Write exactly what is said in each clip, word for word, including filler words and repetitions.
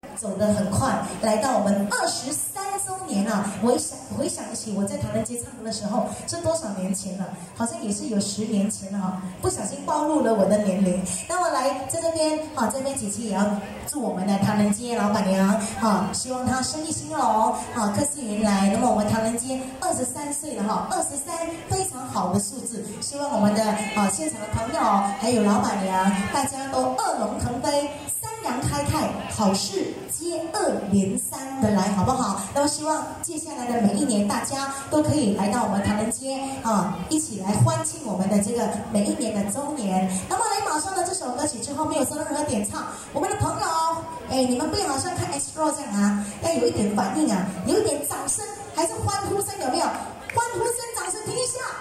走得很快，来到我们二十三周年了。我一想回想起我在唐人街唱歌的时候，是多少年前了？好像也是有十年前了哈，不小心暴露了我的年龄。那么来在这边啊，这边姐姐也要祝我们的唐人街老板娘啊，希望她生意兴隆啊，客似云来。那么我们唐人街二十三岁了哈，二十三非常好的数字，希望我们的啊现场的朋友还有老板娘，大家都二龙腾飞。三阳开泰，好事接二连三的来，好不好？那么希望接下来的每一年，大家都可以来到我们唐人街啊，一起来欢庆我们的这个每一年的周年。那么来马上的这首歌曲之后，没有收到任何点唱，我们的朋友，哎，你们不要好像看 X R O 这样啊，要有一点反应啊，有一点掌声，还是欢呼声，有没有？欢呼声、掌声，听一下。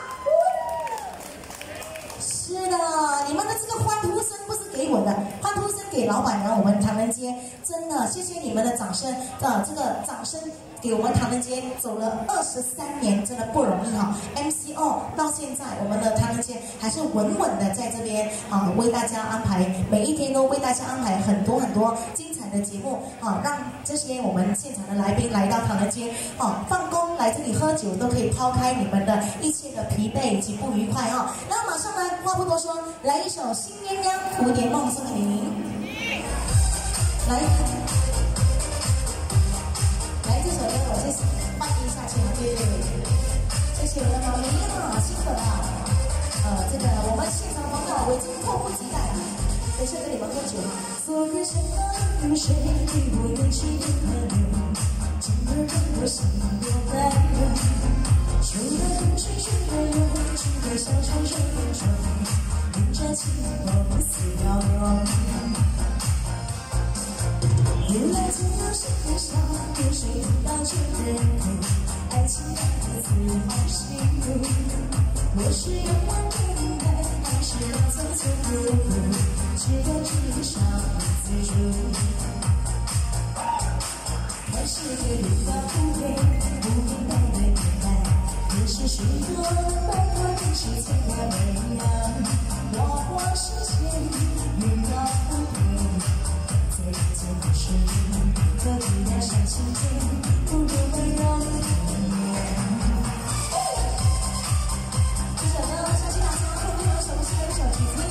是的，你们的这个欢呼声不是给我的，欢呼声给老板娘，我们唐人街，真的谢谢你们的掌声啊！这个掌声给我们唐人街走了二十三年，真的不容易哈。M C O 到现在，我们的唐人街还是稳稳的在这边啊，为大家安排，每一天都为大家安排很多很多精彩的节目啊，让这些我们现场的来宾来到唐人街啊，放工来这里喝酒都可以抛开你们的一切的疲惫以及不愉快啊。那马上呢，话不多说，来一首《新鸳鸯蝴蝶梦》送给您，来。来这首歌，我先欢迎一下前面，谢谢我的妈咪啊，辛苦了。呃，这个我们现场朋友我已经迫不及待了，等一下跟你们喝酒。昨日山河与水，与我远去不可留，今日让我心有难留。秋的风吹吹的忧，春的小船水边舟，迎着清风似飘流。原来只有心的笑，流水到这人口，爱情两个字好幸福。我是永远平淡，还是要走走路路，只有至少自主。还是个人的不配，不明白的明白，也是许多人拜托你是千万美样，花花世界，云高不变。最真实，和你的相信间，不如温柔一点。这首歌相信大家会非常熟悉的一首曲子。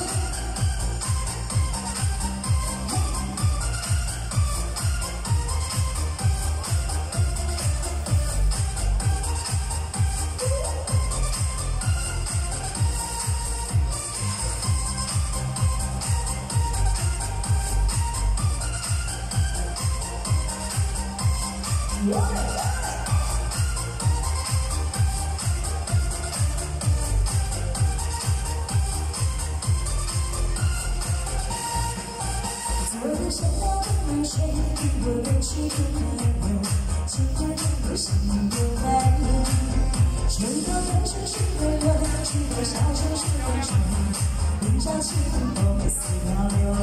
昨日山高的水，与我远去不可留，今夜让我心有难留。秋到远去水的流，去到小城水边舟，迎着清风似飘流。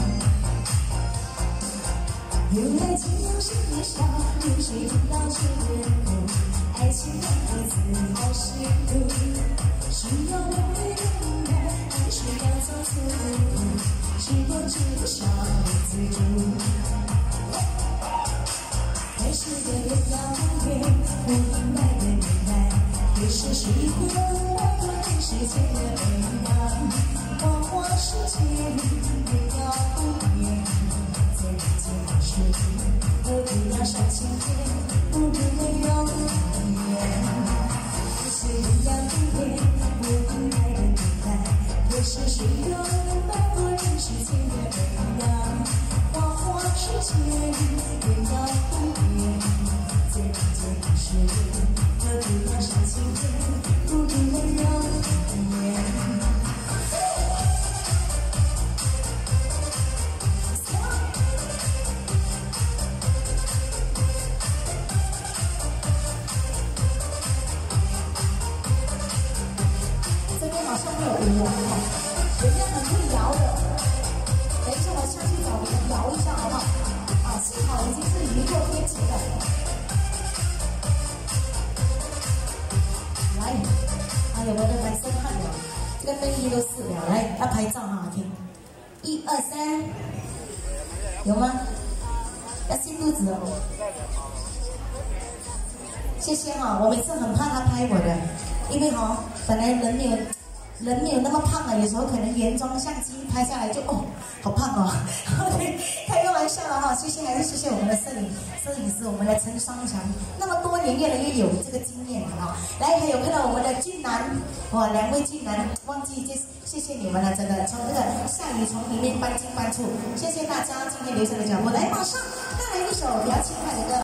原来仅有心的笑，流水听到这人口，爱情两个字好幸福。是要我的勇敢，还是要走错路？时光至少自主。还是个人要不变，不明白的明白，也是时光带过人世间的悲凉。花花世界，不要不变。最坚持，何必要上青天？不如没有语言。不是人要不变，不明白的明白，可是谁又能摆脱人世间的悲凉？花花世界，人要不变。最坚持，何必要上青天？不如没有语言。好像没有舞哦，人家很会摇的。等一下，我下去找人摇一下，好不好？啊，幸好已经是雨过天晴了。来，哎呀，我的满身汗了，这个内衣都湿了。来，要拍照哈，听，一二三，有吗？ 要吸肚子哦。谢谢哈、哦，我每次很怕他拍我的，因为哈、哦，本来人没有人没有那么胖啊，有时候可能原装相机拍下来就哦，好胖哦。OK， 开个玩笑了哈，谢谢还是谢谢我们的摄影摄影师，我们的陈双强，那么多年越来越有这个经验了哈。来，还有看到我们的俊男，哇，两位俊男，忘记谢谢谢你们了，真的从这个下雨从里面搬进搬出，谢谢大家今天留下的脚步，来马上带来一首比较轻快的歌。